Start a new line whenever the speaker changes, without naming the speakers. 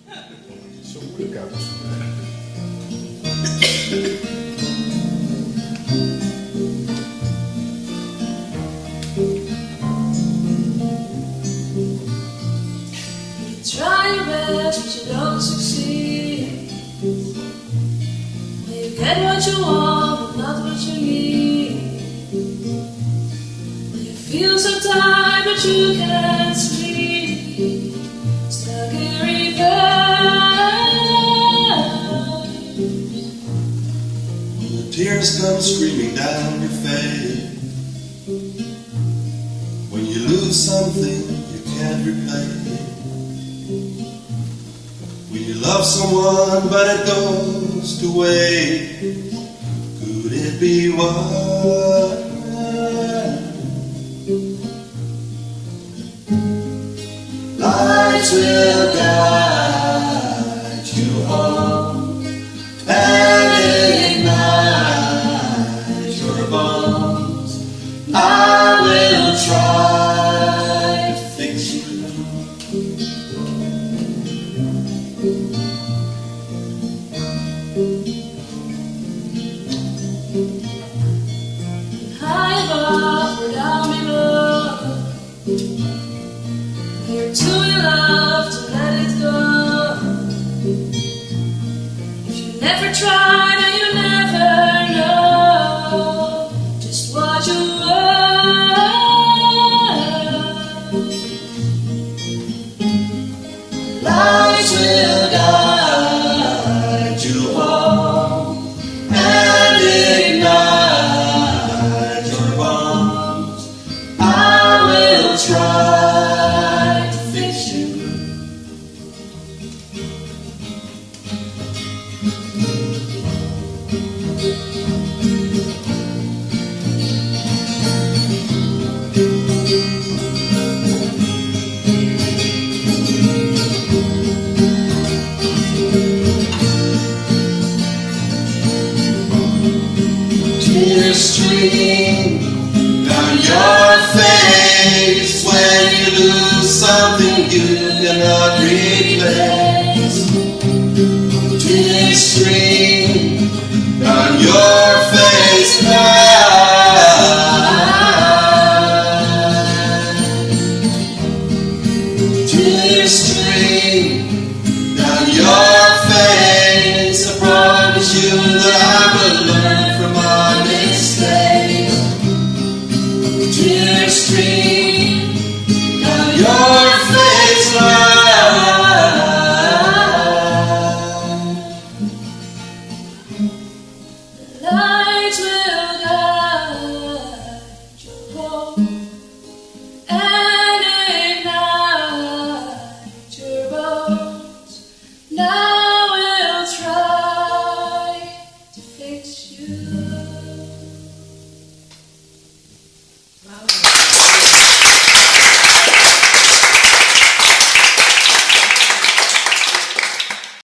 Sono pubblicato su me.
Try your best, but you don't succeed. You get what you want, but not what you need. You feel so tired, but you can't sleep. Stuck in reverse.
The tears come screaming down your face. When you lose something you can't replace. When you love someone but it goes to waste, could it be why? Lights will guide you home and ignite your bones. I will try to fix you.
High above or down below, you're too in love to let it go. If you never try, then you never know just what you want.
Lights will guide you home and ignite your bones. I will try to fix you. Tears stream down your face when you lose something you cannot replace. Tears stream down your